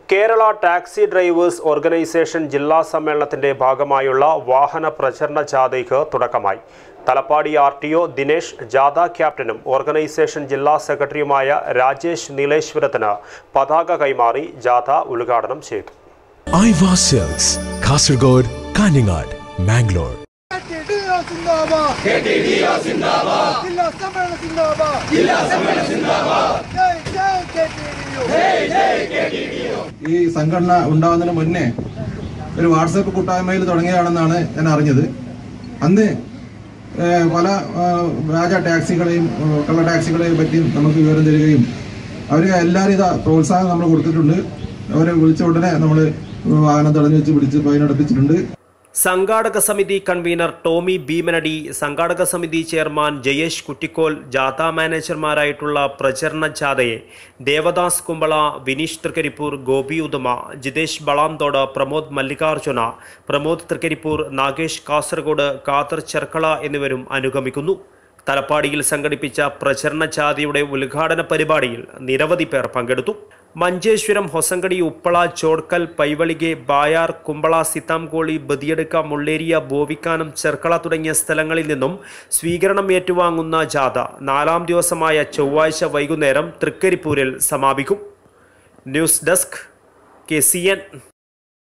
Kerala taxi drivers organisation ജില്ലാ സമ്മേളനത്തിന്റെ ഭാഗമായുള്ള വാഹന പ്രചരണ ജാഥയ്ക്ക് തുടക്കമായി. തലപ്പാടി ആർടിഒ ദിനേശ് ജാഥ ക്യാപ്റ്റനും ഓർഗനൈസേഷൻ ജില്ലാ സെക്രട്ടറിയുമായ രാജേഷ് നീലേശ്വരത്തിന് പതാക കൈമാറി ജാഥ ഉദ്ഘാടനം ചെയ്തു. Aiwa silks, Kasaragod, Kanhangad, Mangalore. ഈ സംഘടന ഉണ്ടാകുന്നതിന് മുന്നേ ഒരു വാട്സാപ്പ് കൂട്ടായ്മയിൽ തുടങ്ങിയതാണെന്നാണ് ഞാൻ അറിഞ്ഞത്. അന്ന് പല വ്യാജ ടാക്സികളെയും കള്ള ടാക്സികളെയും പറ്റിയും നമുക്ക് വിവരം തരികയും അവരെ എല്ലാവരും ഇതാ പ്രോത്സാഹനം നമ്മൾ കൊടുത്തിട്ടുണ്ട്. അവരെ വിളിച്ച ഉടനെ നമ്മൾ വാഹനം തടഞ്ഞു വെച്ച് പിടിച്ച് ഫൈനടപ്പിച്ചിട്ടുണ്ട്. സംഘാടക സമിതി കൺവീനർ ടോമി ഭീമനടി, സംഘാടക സമിതി ചെയർമാൻ ജയേഷ് കുറ്റിക്കോൽ, ജാഥ മാനേജർമാരായിട്ടുള്ള പ്രചരണ ജാഥയെ ദേവദാസ് കുമ്പള, വിനീഷ് തൃക്കരിപ്പൂർ, ഗോപി ഉദമ, ജിതേഷ് ബളാംതോട്, പ്രമോദ് മല്ലികാർജുന, പ്രമോദ് തൃക്കരിപ്പൂർ, നാഗേഷ് കാസർഗോഡ്, കാതർ ചെർക്കള എന്നിവരും അനുഗമിക്കുന്നു. തലപ്പാടിയിൽ സംഘടിപ്പിച്ച പ്രചരണ ജാഥയുടെ ഉദ്ഘാടന പരിപാടിയിൽ നിരവധി പേർ പങ്കെടുത്തു. മഞ്ചേശ്വരം, ഹൊസങ്കടി, ഉപ്പള, ചോഡ്ക്കൽ, പൈവളികെ, ബായാർ, കുമ്പള, സിത്താംകോളി, ബദിയടുക്ക, മുള്ളേരിയ, ബോവിക്കാനം, ചെർക്കള തുടങ്ങിയ സ്ഥലങ്ങളിൽ നിന്നും സ്വീകരണം ഏറ്റുവാങ്ങുന്ന ജാഥ 4ാം ദിവസമായ ചൊവ്വാഴ്ച വൈകുന്നേരം തൃക്കരിപ്പൂരിൽ സമാപിക്കും. News desk KCN.